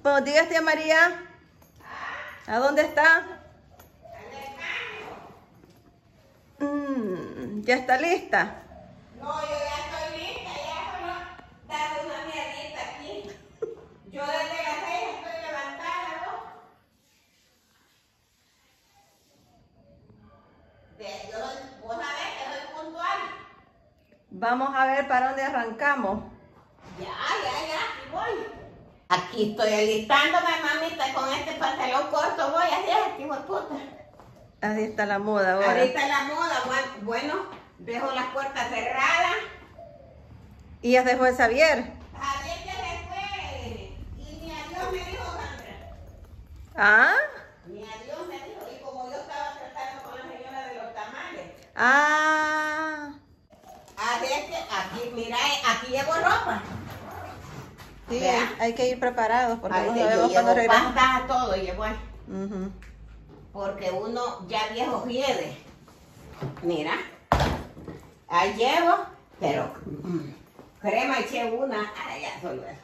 Buenos días, tía María. ¿A dónde está? ¿Ya está lista? No, yo ya estoy lista, ya solo darle una mierdita aquí. Yo desde las 6 estoy levantada, ¿no? Vos sabés que soy puntual. Vamos a ver para dónde arrancamos. Ya, aquí voy. Aquí estoy alistándome, mamita, con este pantalón corto voy, así es, hijo de puta. Así está la moda ahora. Ahorita la moda, bueno, dejo las puertas cerradas. ¿Y ya dejó el Xavier? Javier ya se fue. Y ni adiós me dijo Sandra. ¿Ah? Ni adiós me dijo. Y como yo estaba tratando con la señora de los tamales. Ah. Así es que aquí, mira, aquí llevo ropa. Sí, Vea. hay que ir preparados porque no Yo sabemos cuándo llevo regresamos. pasta a todo, llevo ahí. Ujú. Porque uno ya viejo hiede. Mira, ahí llevo, pero crema eché una, ya solo eso.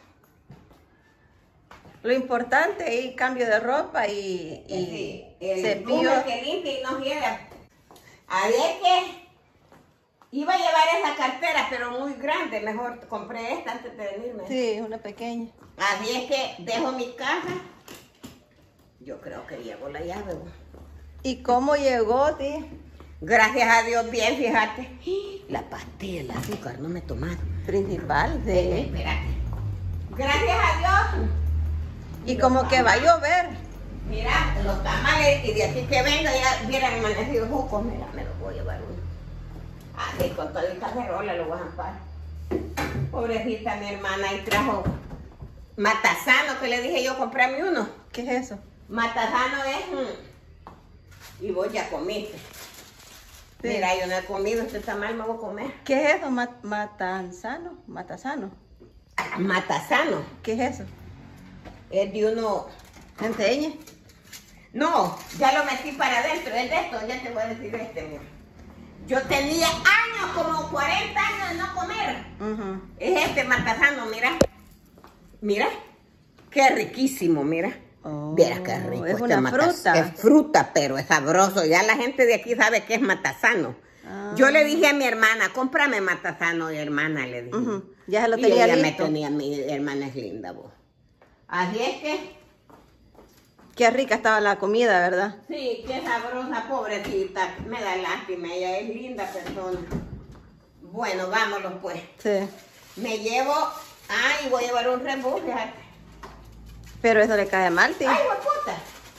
Lo importante es ir cambio de ropa y Sí, el cepillo. plume que limpia y no hieda. A ver que iba a llevar esa cartera, pero muy grande, mejor compré esta antes de venirme. Sí, una pequeña. Así es que dejo mi caja. Yo creo que llevo la llave. ¿Y cómo llegó, tía? Gracias a Dios, bien, fíjate. La pastilla, el azúcar, no me he tomado. Principal, sí. Espérate. Gracias a Dios. Y como que va a llover. Mira, los tamales, y de aquí que venga ya hubieran amanecido jucos. Mira, me los voy a llevar uno. Así, con toda el cacerola lo voy a zampar. Pobrecita mi hermana, y trajo matasano, que le dije yo, comprarme uno. ¿Qué es eso? Matasano es... Y vos ya comiste. Sí. Mira, yo no he comido, este tamal me voy a comer. ¿Qué es eso? Matanzano. Matasano. Matasano. ¿Qué es eso? Es de uno... Enseñe. No, ya lo metí para adentro, es de esto, ya te voy a decir mira. Yo tenía años, como 40 años de no comer. Ujú. Es este matasano, mira. Mira, qué riquísimo, mira. Oh, Verás qué rico. es este una fruta. Es fruta, pero es sabroso. Ya la gente de aquí sabe que es matasano. Ah. Yo le dije a mi hermana, cómprame matasano, hermana, le dije. Ujú. Ya se lo Y tenía ella listo. me tenía, mi hermana es linda, vos. Así es que, Qué rica estaba la comida, ¿verdad? sí, qué sabrosa, pobrecita. Me da lástima, ella es linda persona. Bueno, vámonos pues. Sí. Me llevo, y voy a llevar un rebú, fíjate. Pero eso le cae mal, tía. ¡Ay, hueputa!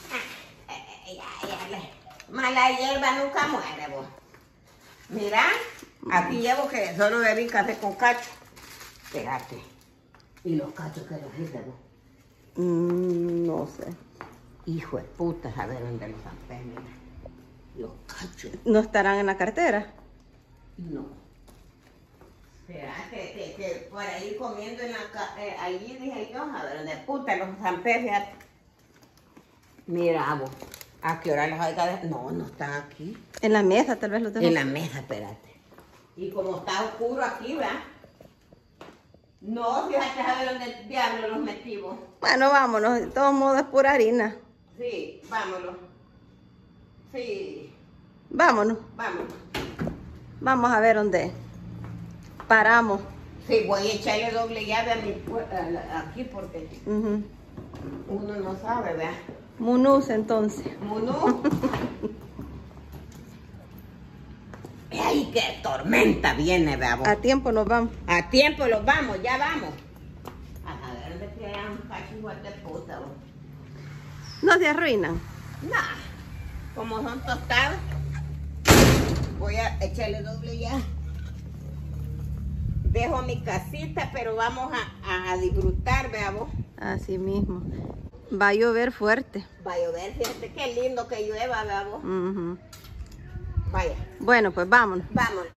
Mala hierba nunca muere, vos. Mira, aquí llevo que solo bebí café con cacho. Espérate. ¿Y los cachos que los hice, vos? No sé. Hijo de puta, a ver dónde los zampé, mira. Los cachos. ¿No estarán en la cartera? No. Espérate, que por ahí comiendo en la allí dije yo, a ver dónde puta los zampé, fíjate. Mira, vos. ¿A qué hora los hay? No, no están aquí. En la mesa tal vez los tengo. En la mesa, espérate. Y como está oscuro aquí, ¿verdad? No, fíjate a ver dónde diablo los metí vos. Bueno, vámonos. De todos modos es pura harina. Sí, vámonos. Sí, Vámonos. vámonos. Vamos a ver dónde paramos. Sí, voy a echarle doble llave a mi aquí porque Ujú. uno no sabe, ¿verdad? Munús entonces. Munú. ¡Ay, qué tormenta viene, vamos! A tiempo nos vamos. A tiempo los vamos, ya vamos. A ver dónde quedan cachos de puta, vos. No se arruinan. Nah, como son tostados, voy a echarle doble ya. Dejo mi casita, pero vamos a disfrutar, vea vos. Así mismo. Va a llover fuerte. Va a llover, fíjate qué lindo que llueva, vea vos. Ujú. Vaya, Bueno, pues vámonos. vámonos.